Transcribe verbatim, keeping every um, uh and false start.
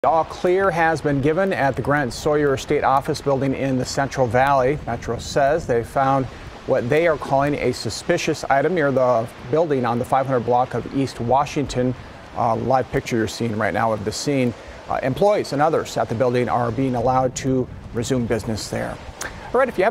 All clear has been given at the Grant Sawyer State Office building in the Central Valley. Metro says they found what they are calling a suspicious item near the building on the five hundred block of East Washington. Uh, live picture you're seeing right now of the scene. Uh, employees and others at the building are being allowed to resume business there. All right, if you have